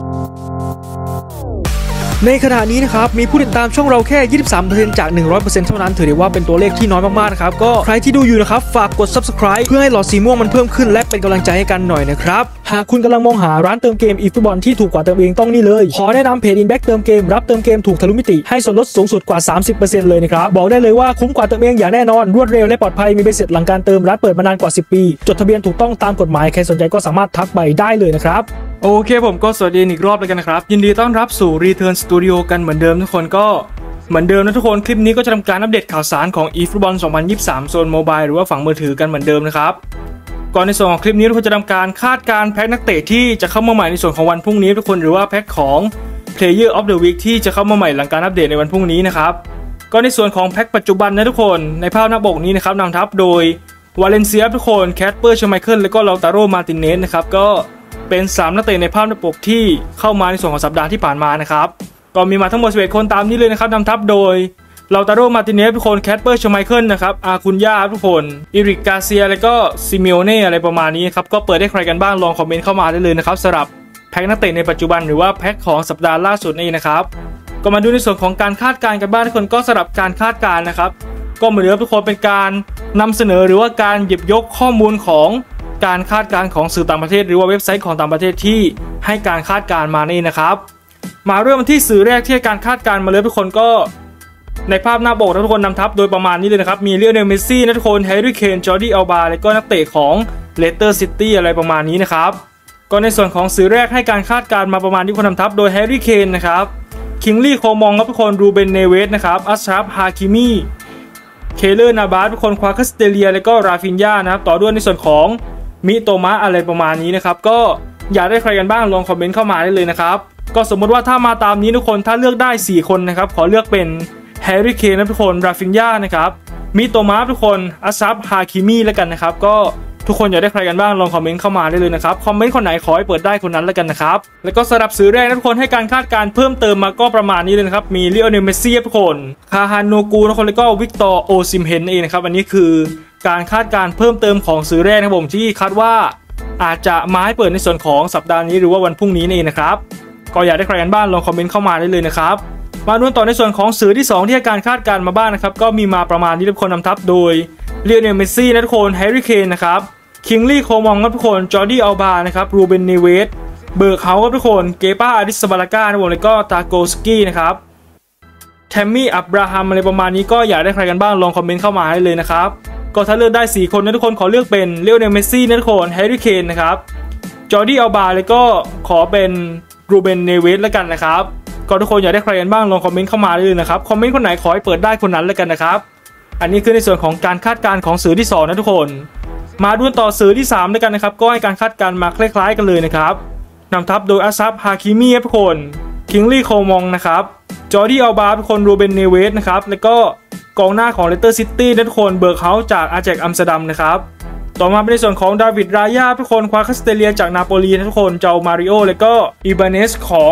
ในขณะนี้นะครับมีผู้ติดตามช่องเราแค่ 23% จาก 100% เท่านั้นถือได้ว่าเป็นตัวเลขที่น้อยมากๆนะครับก็ใครที่ดูอยู่นะครับฝากกด Subscribe เพื่อให้หลอดสีม่วงมันเพิ่มขึ้นและเป็นกำลังใจให้กันหน่อยนะครับหากคุณกำลังมองหาร้านเติมเกมeFootballที่ถูกกว่าเติมเองต้องนี่เลยขอแนะนำเพจ Inback เติมเกมรับเติมเกมถูกทะลุมิติให้ส่วนลดสูงสุดกว่า 30% เลยนะครับบอกได้เลยว่าคุ้มกว่าเติมเองอย่างแน่นอนรวดเร็วและปลอดภัยมีใบเสร็จหลังการเติมร้านเปิดมานานกว่า10ปีจดทะเบียนถูกต้องตามกฎหมายใครสนใจก็สามารถทักไปได้เลยนะครับโอเคผมก็สวัสดีอีกรอบเลยกันนะครับยินดีต้อนรับสู่ Return Studio กันเหมือนเดิมทุกคนก็เหมือนเดิมนะทุกคนคลิปนี้ก็จะทำการอัปเดตข่าวสารของ eFootball 2023 โซนโมบายหรือว่าฝั่งมือถือกันเหมือนเดิมนะครับก่อนในส่วนของคลิปนี้เราจะทำการคาดการแพ็คนักเตะที่จะเข้ามาใหม่ในส่วนของวันพรุ่งนี้ทุกคนหรือว่าแพ็คของ Player of the Week ที่จะเข้ามาใหม่หลังการอัปเดตในวันพรุ่งนี้นะครับก็ในส่วนของแพ็คปัจจุบันนะทุกคนในภาพหน้าปกนี้นะครับนำทัพโดยวาเลนเซียทุกคนแคสเปอร์ ชไมเคิลและก็ลาตาโร มาติเนสนะครับก็เป็น3นักเตะในภาพหน้าปกที่เข้ามาในส่วนของสัปดาห์ที่ผ่านมานะครับก็มีมาทั้งหมด11คนตามนี้เลยนะครับนำทัพโดยลาตาโร มาติเนสทุกคนแคสเปอร์ ชไมเคิลนะครับอาคุนย่าทุกคนอิริก กาเซียและก็ซิเมโอเน่อะไรประมาณนี้ครับก็เปิดได้ใครกันบ้างลองคอมเมนต์เข้ามาได้เลยนะครับสำหรับแพ็คนักเตะในปัจจุบันหรือว่าแพ็คของสัปดาห์ล่าสุดนี่นะครับก็มาดูในส่วนของการคาดการณ์กันบ้างทุกคนก็สำหรับการคาดการณ์นะครับก็เหมือนเดิมทุกคนเป็นการนำเสนอหรือว่าการหยิบยกข้อมูลของการคาดการณ์ของสื่อต่างประเทศหรือว่าเว็บไซต์ของต่างประเทศที่ให้การคาดการณ์มานี่นะครับมาเริ่มที่สื่อแรกที่ให้การคาดการณ์มาเลยทุกคนก็ในภาพหน้าปกทุกคนนำทัพโดยประมาณนี้เลยนะครับมีเลโอเนล เมสซี่นะทุกคนแฮร์รี่ เคน จอร์ดี้ อัลบาและก็นักเตะของเลสเตอร์ซิตี้อะไรประมาณนี้นะครับก็ในส่วนของสื่อแรกให้การคาดการณ์มาประมาณที่คนนำทัพโดยแฮร์รี่ เคนนะครับคิงลี่ โคมองครับทุกคนรูเบน เนเวสนะครับอัชราฟ ฮาคิมีเคเลอร์ นาบาสทุกคนควาคัสเตเลียและก็ราฟินญานะครับต่อด้วยในส่วนของมิโตมะอะไรประมาณนี้นะครับก็อยากได้ใครกันบ้างลองคอมเมนต์เข้ามาได้เลยนะครับก็สมมติว่าถ้ามาตามนี้ทุกคนถ้าเลือกได้4คนนะครับขอเลือกเป็นแฮร์รี่ เคนนะทุกคนราฟินญานะครับมิโตมะทุกคนอัชราฟ ฮาคิมีแล้วกันนะครับก็ทุกคนอยากได้ใครกันบ้างลองคอมเมนต์เข้ามาได้เลยนะครับคอมเมนต์คนไหนขอให้เปิดได้คนนั้นแล้วกันนะครับแล้วก็สำหรับสื่อแรกทุกคนให้การคาดการณ์เพิ่มเติมมาก็ประมาณนี้เลยนะครับมีลิโอเนล เมสซี่ทุกคนคาฮานโนกูทุกคนแล้วก็วิกตอร์ โอซิมเฮนเองนะครับอันนี้คือการคาดการณ์เพิ่มเติมของสื่อแรกนะครับผมที่คาดว่าอาจจะมาให้เปิดในส่วนของสัปดาห์นี้หรือว่าวันพรุ่งนี้เองนะครับก็อยากได้ใครกันบ้างลองคอมเมนต์เข้ามาได้เลยนะครับมาดูต่อในส่วนของสื่อที่2ที่ให้การคาดการณ์มาบ้างนะครับก็มีมาประมาณนี้ทุกคนนำทัพโดยลิโอเนล เมสซี่นะทุกคนแฮร์รี่ เคนนะครับคิงลี่ โคมองครับทุกคนจอร์ดี้ อัลบานะครับรูเบน เนเวสเบิร์กเฮาส์ครับทุกคนเกป้า อาริส บาลาก้านะผมแล้วก็ตาโกสกี้นะครับแทมมี่ อับราฮัมอะไรประมาณนี้ก็อยากได้ใครกันบ้างลองคอมเมนต์เข้ามาให้เลยนะครับก็ถ้าเลือกได้4คนนะทุกคนขอเลือกเป็นลิโอเนล เมสซี่นะทุกคนแฮร์รี่ เคนนะครับจอร์ดี้ อัลบาแล้วก็ขอเป็นรูเบน เนเวสแล้วกันนะครับก็ทุกคนอยากได้ใครกันบ้างลองคอมเมนต์เข้ามาได้เลยนะครับคอมเมนต์คนไหนขอให้เปิดได้คนนั้นแล้วกันนะครับอันนี้คือในส่วนของการคาดการณ์ของสื่อที่2นะทุกคนมาดูต่อสื่อที่3ด้วยกันนะครับก็ให้การคาดการณ์มาคล้ายๆกันเลยนะครับนำทัพโดยอัชราฟ ฮาคิมีทุกคนคิงลี่ โคมองนะครับจอร์ดี้ อัลบาทุกคนรูเบน เนเวสนะครับแล้วก็กองหน้าของเลสเตอร์ซิตี้ทุกคนเบิร์กเฮาส์จากอาแจกอัมสเตอร์ดัมนะครับต่อมาเป็นในส่วนของดาวิด รายาทุกคนควาคัสเตเลียจากนาโปลีทุกคนเจ้ามาริโอแล้วก็อิบาเนสของ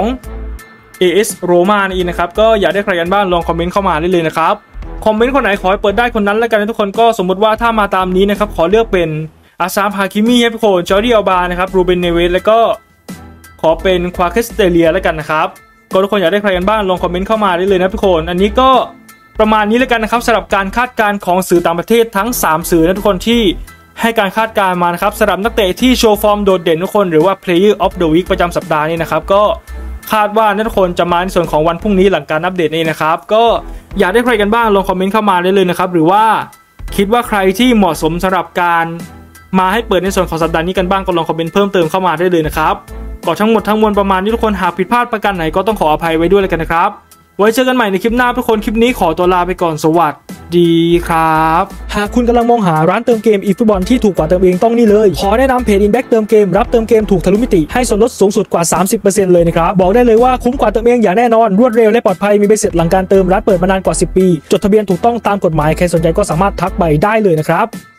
AS โรม่านี่นะครับก็อยากได้ใครกันบ้างลองคอมเมนต์เข้ามาได้เลยนะครับคอมเมนต์คนไหนขอให้เปิดได้คนนั้นแล้วกันนะทุกคนก็สมมติว่าถ้ามาตามนี้นะครับขอเลือกเป็นอาซาฟ ฮาคิมีทุกคนจอร์ดี้ อัลบานะครับรูเบน เนเวสแล้วก็ขอเป็นควาคัสเตเลียแล้วกันนะครับก็ทุกคนอยากได้ใครกันบ้างลองคอมเมนต์เข้ามาได้เลยนะทุกคนอันนี้ก็ประมาณนี้แล้วกันนะครับสำหรับการคาดการณ์ของสื่อต่างประเทศทั้ง3สื่อนะทุกคนที่ให้การคาดการณ์มานะครับสำหรับนักเตะที่โชว์ฟอร์มโดดเด่นทุกคนหรือว่า Player of the Week ประจำสัปดาห์นี้นะครับก็คาดว่าทุกคนจะมาในส่วนของวันพรุ่งนี้หลังการอัปเดตนี้นะครับก็อยากได้ใครกันบ้างลองคอมเมนต์เข้ามาได้เลยนะครับหรือว่าคิดว่าใครที่เหมาะสมสำหรับการมาให้เปิดในส่วนของสัปดาห์นี้กันบ้างก็ลองคอมเมนต์เพิ่มเติมเข้ามาได้เลยนะครับก็ทั้งหมดทั้งมวลประมาณนี้ทุกคนหากผิดพลาดประการไหนก็ต้องขออภัยไว้ด้วยเลยกันนะครับไว้เจอกันใหม่ในคลิปหน้าทุกคนคลิปนี้ขอตัวลาไปก่อนสวัสดีครับหากคุณกำลังมองหาร้านเติมเกมeFootballที่ถูกกว่าเติมเองต้องนี่เลยขอแนะนำเพจ Inback เติมเกมรับเติมเกมถูกทะลุมิติให้ส่วนลดสูงสุดกว่า 30% เลยนะครับบอกได้เลยว่าคุ้มกว่าเติมเองอย่างแน่นอนรวดเร็วและปลอดภัยมีใบเสร็จหลังการเติมร้านเปิดมานานกว่า10ปีจดทะเบียนถูกต้องตามกฎหมายใครสนใจก็สามารถทักไปได้เลยนะครับ